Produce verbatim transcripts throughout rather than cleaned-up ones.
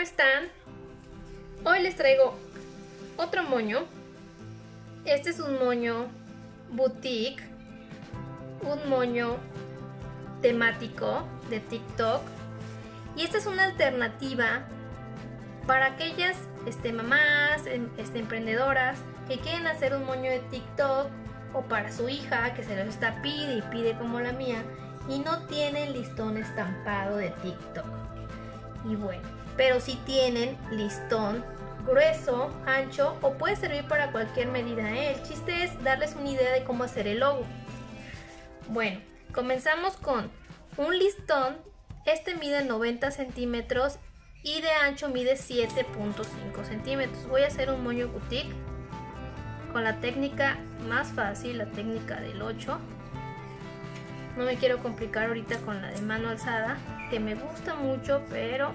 están? Hoy les traigo otro moño. Este es un moño boutique, un moño temático de TikTok. Y esta es una alternativa para aquellas este, mamás, este, emprendedoras que quieren hacer un moño de TikTok, o para su hija que se los está pide y pide como la mía y no tienen listón estampado de TikTok. Y bueno, pero sí tienen listón grueso, ancho, o puede servir para cualquier medida, ¿eh? El chiste es darles una idea de cómo hacer el logo. Bueno, comenzamos con un listón. Este mide noventa centímetros y de ancho mide siete punto cinco centímetros. Voy a hacer un moño boutique con la técnica más fácil, la técnica del ocho. No me quiero complicar ahorita con la de mano alzada, que me gusta mucho, pero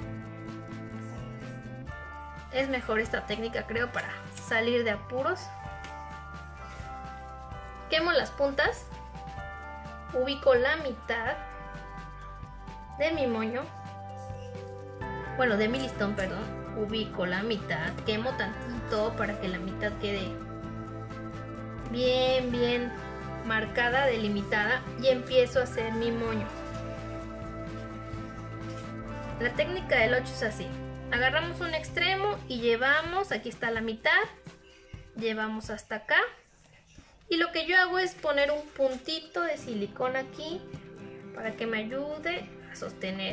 es mejor esta técnica, creo, para salir de apuros. Quemo las puntas, ubico la mitad de mi moño, bueno, de mi listón, perdón, ubico la mitad, quemo tantito para que la mitad quede bien, bien marcada, delimitada, y empiezo a hacer mi moño. La técnica del ocho es así: agarramos un extremo y llevamos, aquí está la mitad, llevamos hasta acá, y lo que yo hago es poner un puntito de silicona aquí para que me ayude a sostener.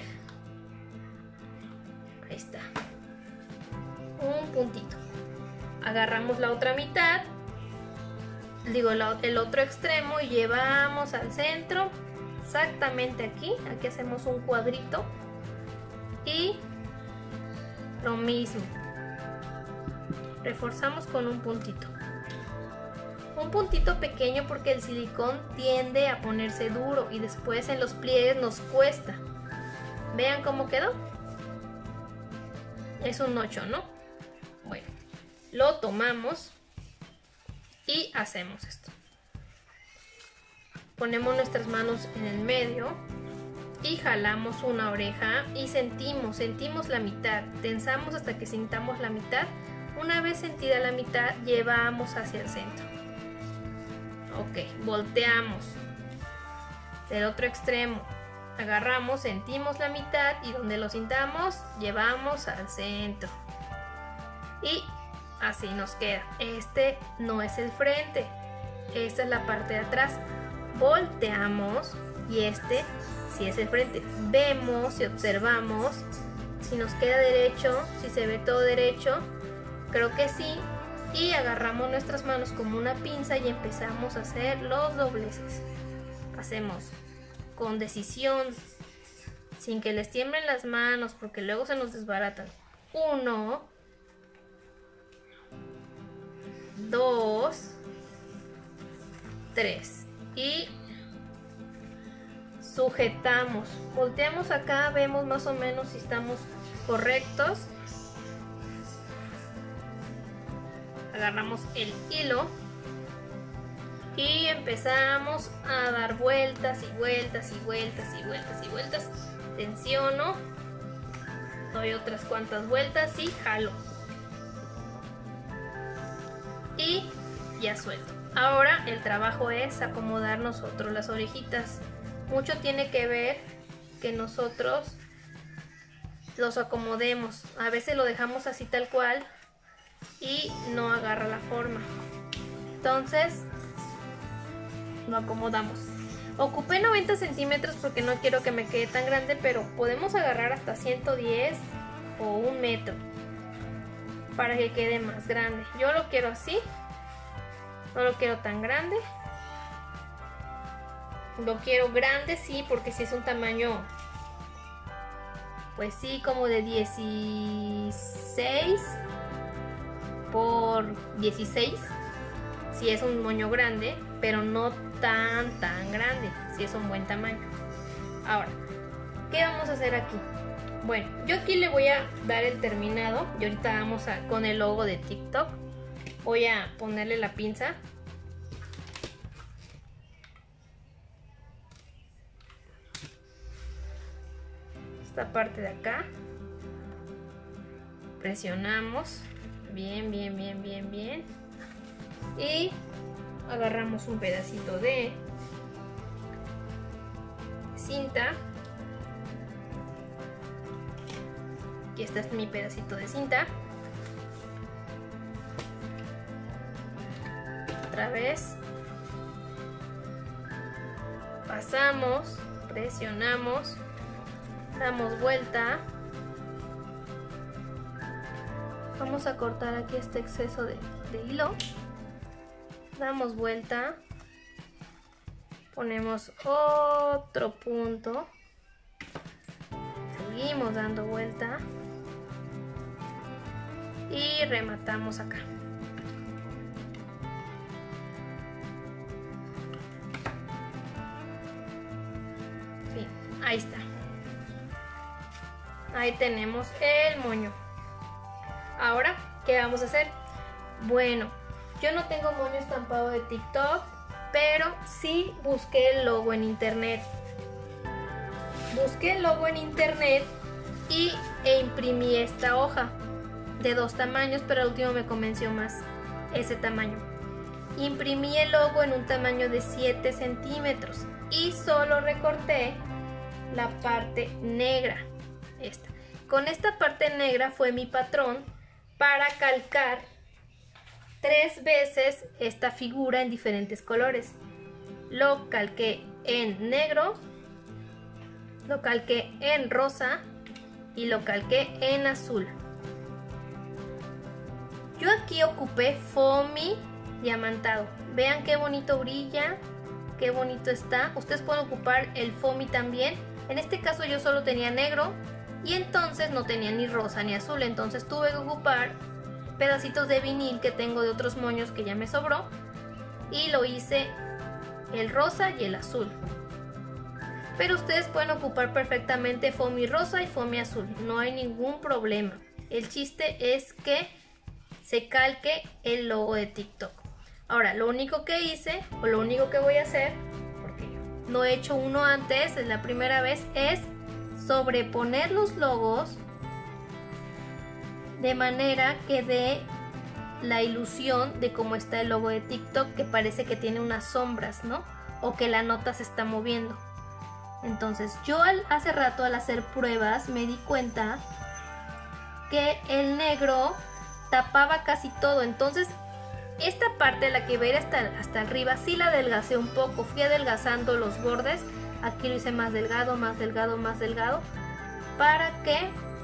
Ahí está, un puntito. Agarramos la otra mitad, digo el otro extremo, y llevamos al centro, exactamente aquí, aquí hacemos un cuadrito y lo mismo, reforzamos con un puntito, un puntito pequeño porque el silicón tiende a ponerse duro y después en los pliegues nos cuesta. Vean cómo quedó, es un ocho, ¿no? Bueno, lo tomamos y hacemos esto. Ponemos nuestras manos en el medio y jalamos una oreja y sentimos, sentimos la mitad. Tensamos hasta que sintamos la mitad. Una vez sentida la mitad, llevamos hacia el centro. Ok, volteamos del otro extremo. Agarramos, sentimos la mitad y donde lo sintamos, llevamos al centro. Y así nos queda. Este no es el frente, esta es la parte de atrás. Volteamos y este sí es el frente. Vemos y observamos si nos queda derecho, si se ve todo derecho. Creo que sí. Y agarramos nuestras manos como una pinza y empezamos a hacer los dobleces. Hacemos con decisión, sin que les tiemblen las manos porque luego se nos desbaratan. Uno, dos, tres, y sujetamos. Volteamos acá, vemos más o menos si estamos correctos. Agarramos el hilo y empezamos a dar vueltas y vueltas y vueltas y vueltas y vueltas. Tensiono, doy otras cuantas vueltas y jalo. Y ya suelto. Ahora el trabajo es acomodar nosotros las orejitas. Mucho tiene que ver que nosotros los acomodemos. A veces lo dejamos así tal cual y no agarra la forma. Entonces lo acomodamos. Ocupé noventa centímetros porque no quiero que me quede tan grande, pero podemos agarrar hasta ciento diez o un metro para que quede más grande. Yo lo quiero así, no lo quiero tan grande. Lo quiero grande, sí, porque si es un tamaño, pues sí, como de dieciséis por dieciséis, si es un moño grande, pero no tan tan grande, si es un buen tamaño. Ahora, ¿qué vamos a hacer aquí? Bueno, yo aquí le voy a dar el terminado y ahorita vamos a, con el logo de TikTok, voy a ponerle la pinza. Esta parte de acá presionamos bien, bien, bien, bien, bien y agarramos un pedacito de cinta. Aquí está mi pedacito de cinta. Otra vez pasamos, presionamos, damos vuelta. Vamos a cortar aquí este exceso de, de hilo. Damos vuelta. Ponemos otro punto. Seguimos dando vuelta. Y rematamos acá. Fin, ahí está. Ahí tenemos el moño. Ahora, ¿qué vamos a hacer? Bueno, yo no tengo moño estampado de TikTok, pero sí busqué el logo en internet. Busqué el logo en internet y e imprimí esta hoja de dos tamaños, pero al último me convenció más ese tamaño. Imprimí el logo en un tamaño de siete centímetros y solo recorté la parte negra. Esta. Con esta parte negra fue mi patrón para calcar tres veces esta figura en diferentes colores. Lo calqué en negro, lo calqué en rosa y lo calqué en azul. Yo aquí ocupé foamy diamantado. Vean qué bonito brilla, qué bonito está. Ustedes pueden ocupar el foamy también. En este caso yo solo tenía negro y entonces no tenía ni rosa ni azul. Entonces tuve que ocupar pedacitos de vinil que tengo de otros moños que ya me sobró. Y lo hice el rosa y el azul. Pero ustedes pueden ocupar perfectamente foamy rosa y foamy azul. No hay ningún problema. El chiste es que se calque el logo de TikTok. Ahora, lo único que hice, o lo único que voy a hacer, porque no he hecho uno antes, es la primera vez, es sobreponer los logos de manera que dé la ilusión de cómo está el logo de TikTok, que parece que tiene unas sombras, ¿no? O que la nota se está moviendo. Entonces, yo al, hace rato al hacer pruebas me di cuenta que el negro tapaba casi todo. Entonces esta parte, la que ve hasta, hasta arriba, sí la adelgacé un poco. Fui adelgazando los bordes. Aquí lo hice más delgado, más delgado, más delgado, para que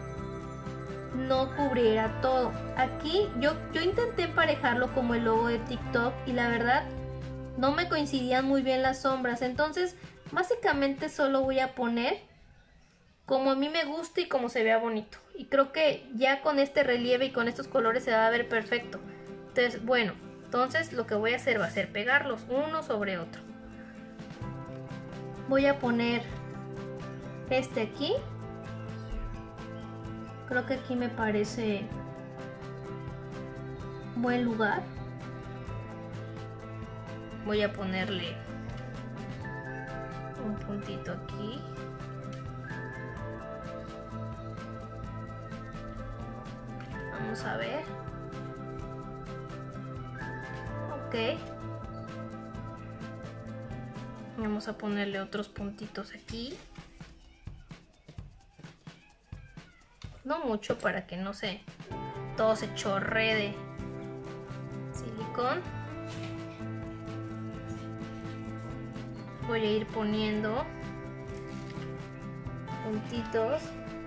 no cubriera todo. Aquí yo, yo intenté emparejarlo como el logo de TikTok y la verdad no me coincidían muy bien las sombras. Entonces básicamente solo voy a poner como a mí me gusta y como se vea bonito. Y creo que ya con este relieve y con estos colores se va a ver perfecto. Entonces, bueno, entonces lo que voy a hacer va a ser pegarlos uno sobre otro. Voy a poner este aquí. Creo que aquí me parece buen lugar. Voy a ponerle un puntito aquí. Vamos a ver. Ok. Vamos a ponerle otros puntitos aquí. No mucho para que no se todo se chorree de silicón. Voy a ir poniendo puntitos.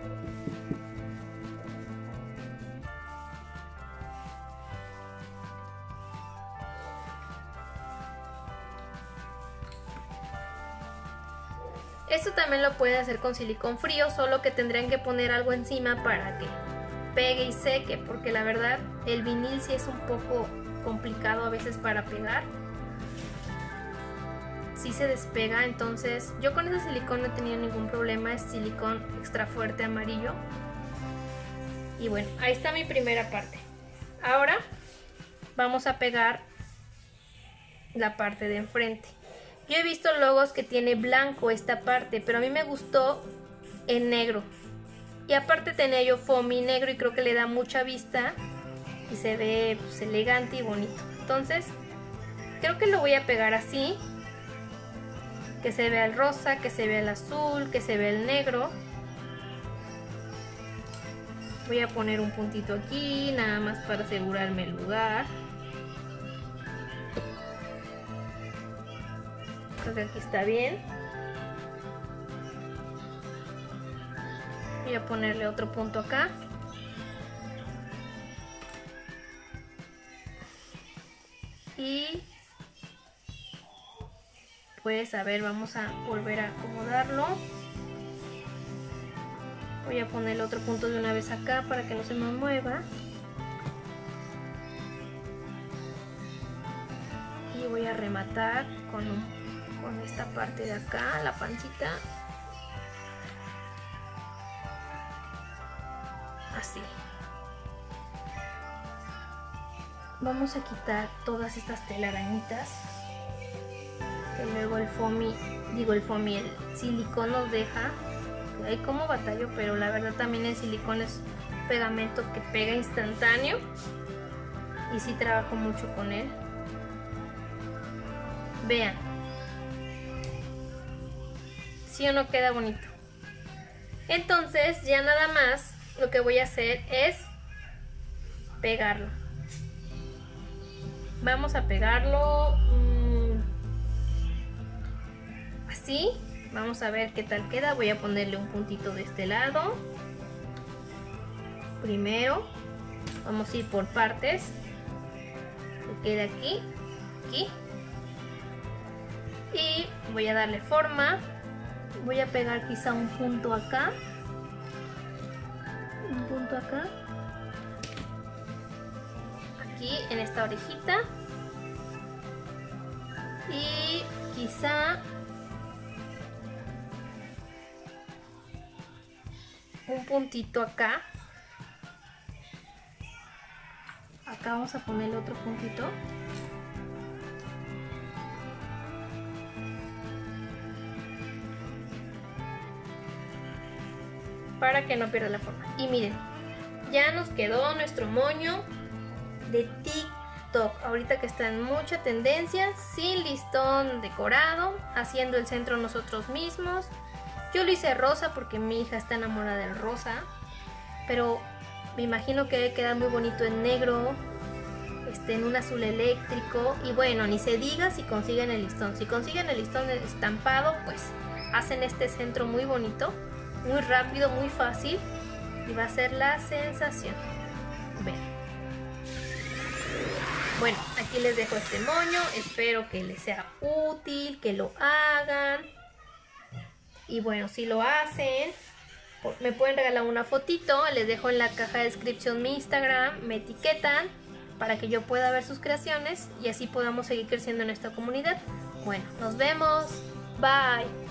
Esto también lo pueden hacer con silicón frío, solo que tendrían que poner algo encima para que pegue y seque, porque la verdad el vinil sí es un poco complicado a veces para pegar. Sí se despega, entonces yo con ese silicón no he tenido ningún problema, es silicón extra fuerte amarillo. Y bueno, ahí está mi primera parte. Ahora vamos a pegar la parte de enfrente. Yo he visto logos que tiene blanco esta parte, pero a mí me gustó en negro. Y aparte tenía yo foamy negro y creo que le da mucha vista y se ve pues, elegante y bonito. Entonces creo que lo voy a pegar así, que se vea el rosa, que se vea el azul, que se vea el negro. Voy a poner un puntito aquí, nada más para asegurarme el lugar. Creo que aquí está bien. Voy a ponerle otro punto acá. Y pues a ver, vamos a volver a acomodarlo. Voy a ponerle otro punto de una vez acá para que no se me mueva. Y voy a rematar con, un, con esta parte de acá, la pancita. Así. Vamos a quitar todas estas telarañitas que luego el foamy, digo el foamy, el silicón nos deja. Ahí como batallo, pero la verdad también el silicón es pegamento que pega instantáneo y sí trabajo mucho con él. Vean, ¿sí o no queda bonito? Entonces ya nada más lo que voy a hacer es pegarlo. Vamos a pegarlo mmm, así. Vamos a ver qué tal queda. Voy a ponerle un puntito de este lado. Primero, vamos a ir por partes. Que quede aquí, aquí. Y voy a darle forma. Voy a pegar quizá un punto acá. Un punto acá. Aquí en esta orejita. Y quizá un puntito acá. Acá vamos a ponerle otro puntito. Para que no pierda la forma. Y miren, ya nos quedó nuestro moño de TikTok. Ahorita que está en mucha tendencia, sin listón decorado, haciendo el centro nosotros mismos. Yo lo hice rosa porque mi hija está enamorada del rosa, pero me imagino que debe quedar muy bonito en negro, este, en un azul eléctrico. Y bueno, ni se diga si consiguen el listón. Si consiguen el listón estampado, pues hacen este centro muy bonito, muy rápido, muy fácil, y va a ser la sensación. Ven. Bueno, aquí les dejo este moño. Espero que les sea útil, que lo hagan. Y bueno, si lo hacen, me pueden regalar una fotito. Les dejo en la caja de descripción mi Instagram, me etiquetan para que yo pueda ver sus creaciones y así podamos seguir creciendo en esta comunidad. Bueno, nos vemos. Bye.